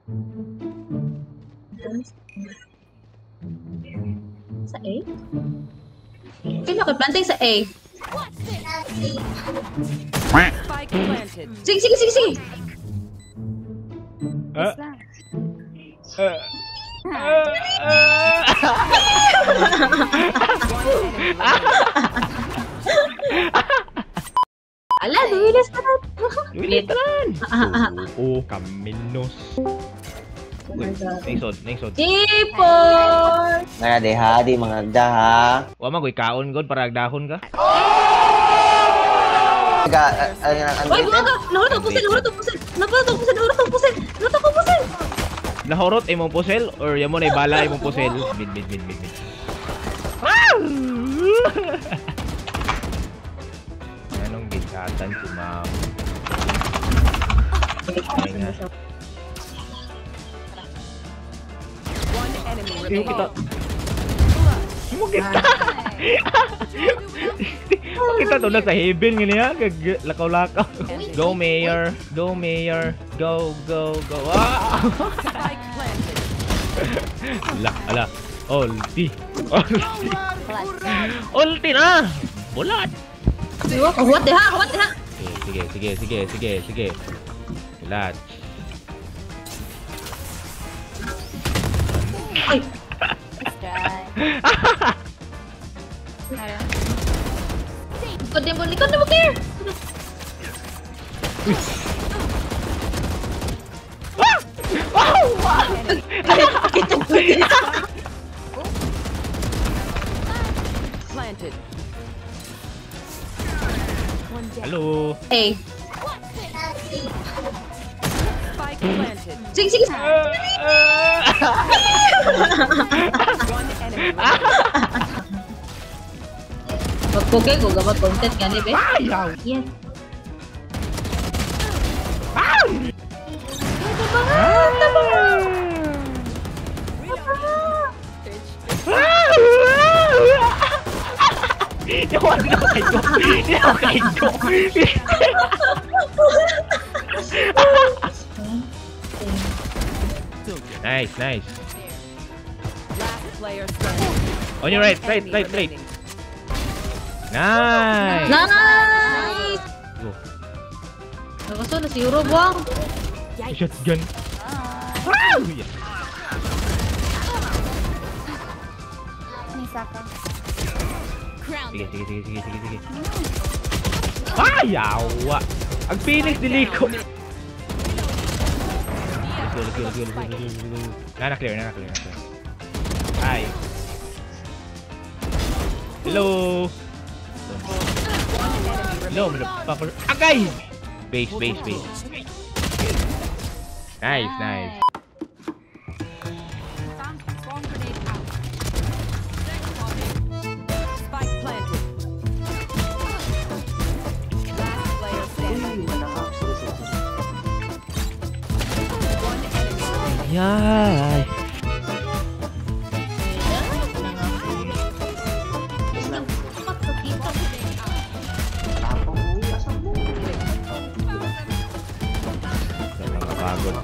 Sa A? Kaya nakiplanting sa A. Spike planted. Sige, sige, sige, sige! Ala, duwilas ka na! Duwilas ka na! Oo, kaminos. Oh my God. Naisod. Tipon! Nga deha, di mga agda ha. Wa man ko'y kaon god para agdahon ka. Uy, buwan ka! Nahurot ang pusin! Nahurot ang pusin! Nahorot imong pusel or yamo na ibala imong pusel. Mid. Anong gisatan si ma'am? One enemy remaining. Kita to na sa heaven ngini ha, lakaw-lakaw. Go mayor, go. Spike planted. Ala. Ulti na. Bulat. What the heck? Sige. Bulat. Ay! Likod mo, Claire! Planted. Hello. Hey. Spike planted. Sige. One enemy remaining. Magpugay ko, gabag content ka ni, be? Yes. Nice. Last player standing. On your right. Remaining. Nice. Go. Nakaso na si Euro, buwang. Shotgun. Sige. Yawa. Ang Phoenix diliko. Let's go. Na clear. Ay. Hello. Agay! Base. Nice. Spike planted. Last player standing. One enemy remaining. Yay! Pagod.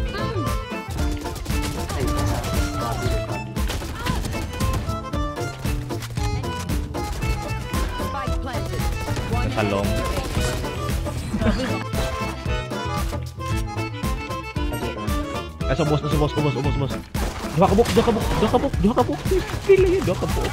Spike planted. One Salong. Subos. Dua kabuk. Pila yun, dua kabuk.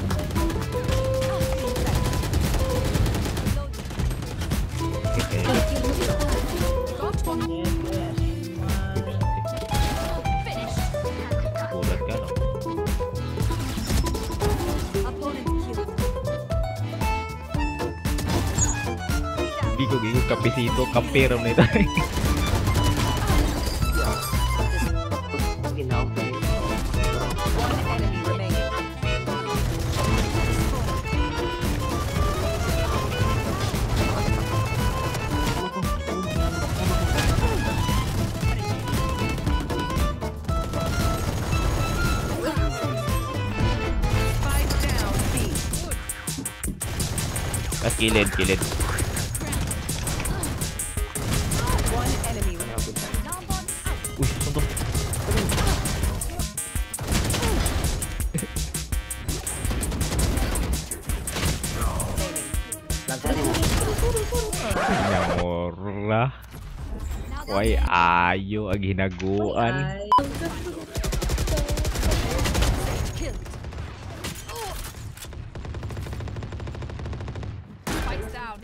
Bulat ka, no? Gigo kapesito, kaperam na ito. One enemy remaining. Spike down. B. Kilid. One enemy remaining. Uy, saan to? Nyamora. Way ayo ang hinaguan. Spikes down.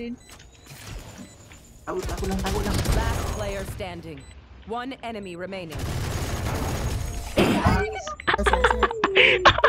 Tago lang. Last player standing. One enemy remaining.